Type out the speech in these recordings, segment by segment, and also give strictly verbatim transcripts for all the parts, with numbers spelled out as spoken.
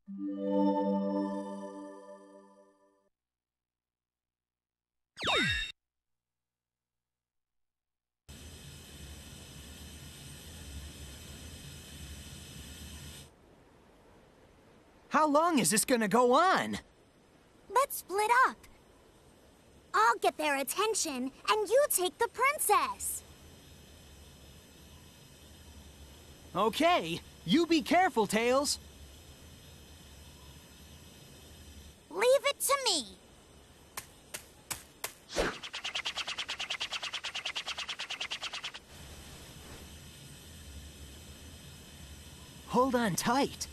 How long is this gonna go on? Let's split up. I'll get their attention, and you take the princess. Okay, you be careful, Tails. Leave it to me. Hold on tight.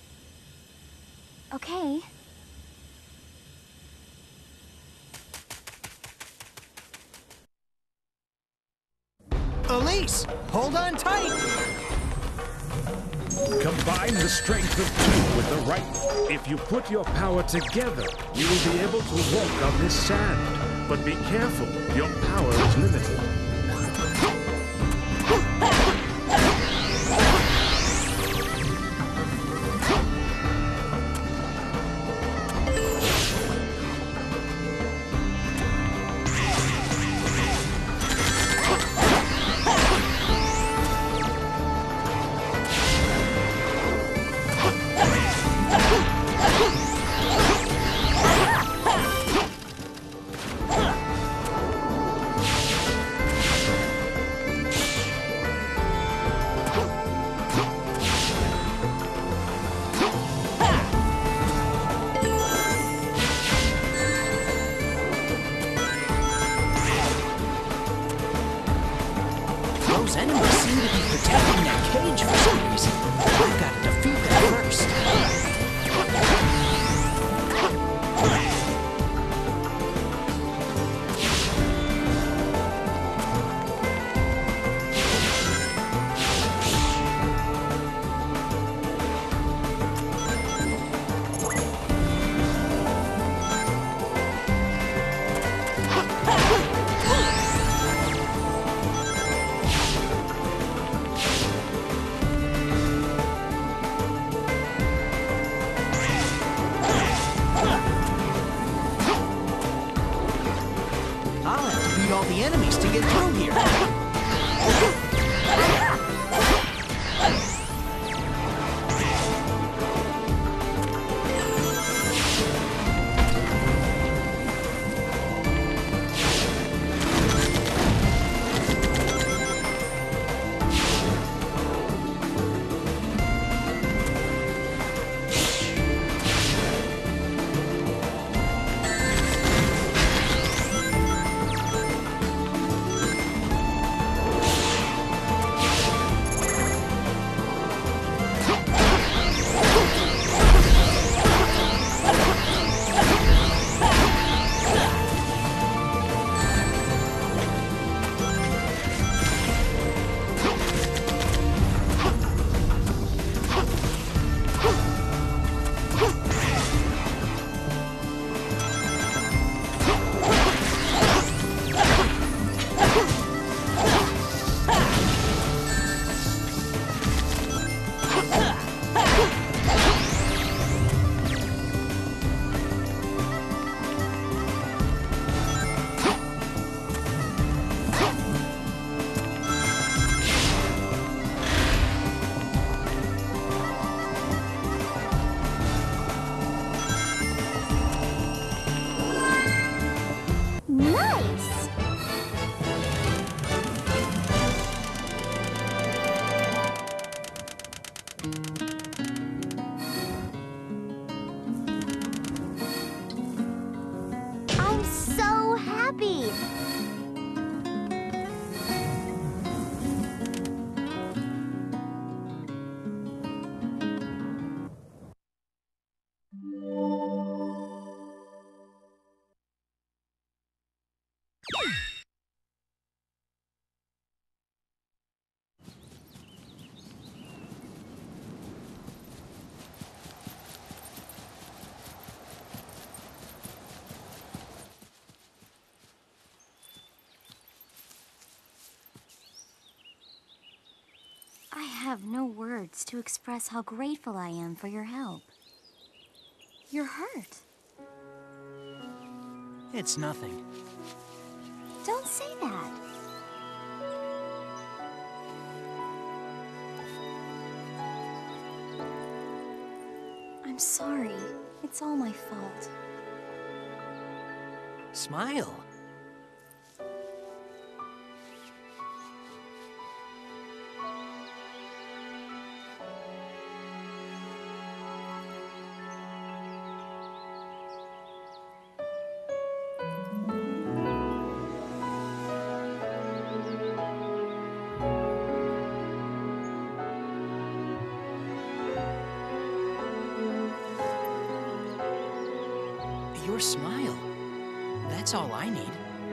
Okay. Elise, hold on tight. Combine the strength of two with the right. If you put your power together, you will be able to walk on this sand. But be careful, your power is limited. Those enemies seem to be protecting that cage for some reason. I've got to defeat them first. I'll have to beat all the enemies to get through here. Nice! I'm so happy! I have no words to express how grateful I am for your help. You're hurt. It's nothing. Don't say that. I'm sorry. It's all my fault. Smile. Your smile. That's all I need.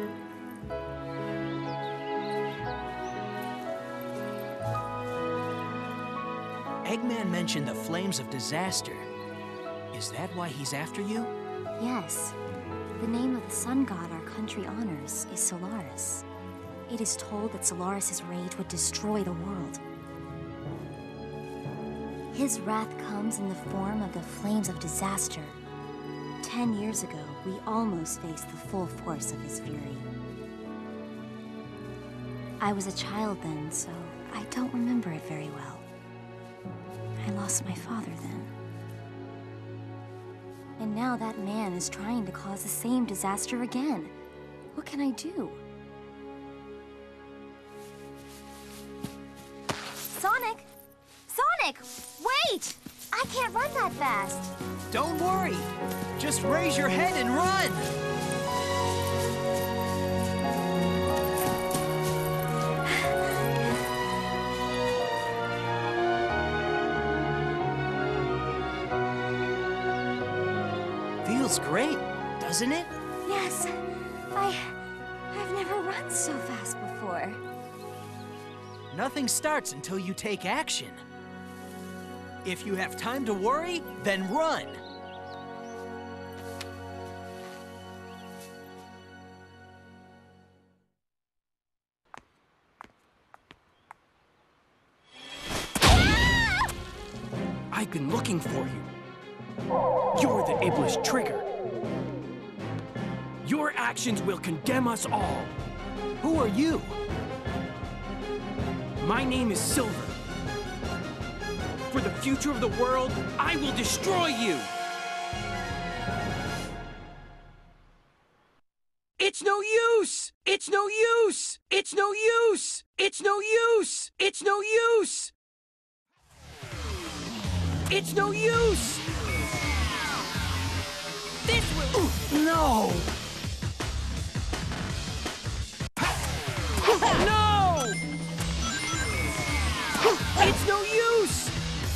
Eggman mentioned the flames of disaster. Is that why he's after you? Yes. The name of the sun god our country honors is Solaris. It is told that Solaris's rage would destroy the world. His wrath comes in the form of the flames of disaster. Ten years ago, we almost faced the full force of his fury. I was a child then, so I don't remember it very well. I lost my father then. And now that man is trying to cause the same disaster again. What can I do? Sonic! Sonic! Wait! I can't run that fast! Don't worry. Just raise your head and run. Feels great, doesn't it? Yes. I... I've never run so fast before. Nothing starts until you take action. If you have time to worry, then run. I've been looking for you. You're the Iblis Trigger. Your actions will condemn us all. Who are you? My name is Silver. For the future of the world, I will destroy you! It's no use! It's no use! It's no use! It's no use! It's no use! It's no use! This will... No! No! It's no use!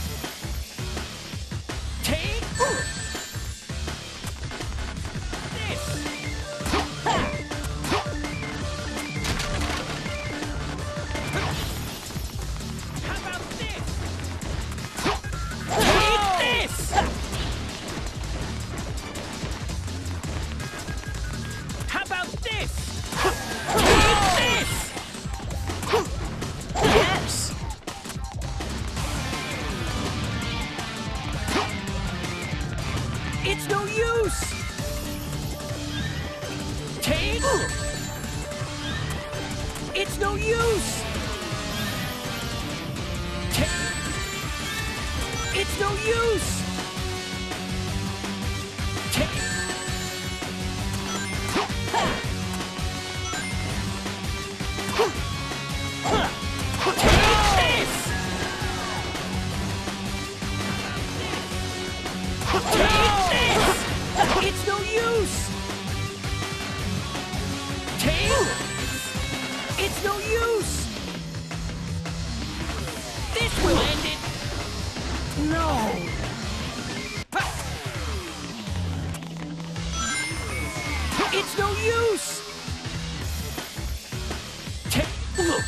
Take this! How about this? Take this! How about this? Take this! Yes! It's no use! Take! It's no use! Take! It's no use! Take! Take this! Take this! It's no use! Take! It's no use! This will end it! No! It's no use! Take... Look!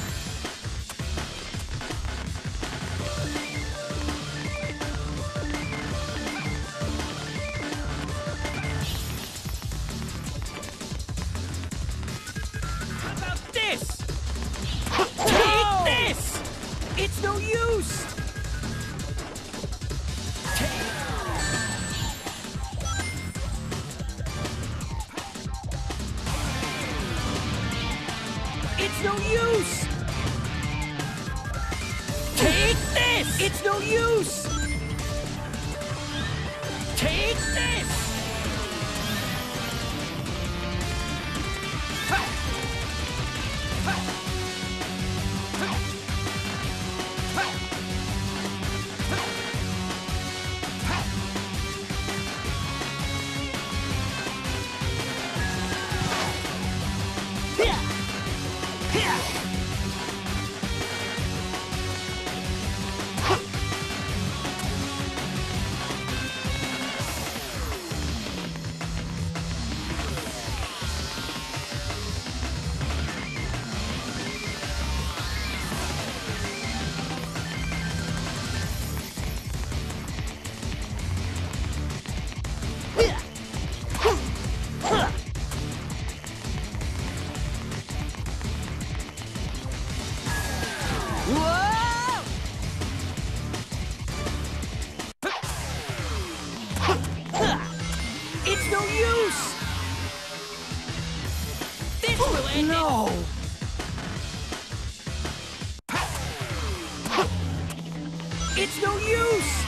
How about this? Take this! It's no use! Take... no use! Take this! It's no use! Take this! It's no use! This will end No! it! It's no use!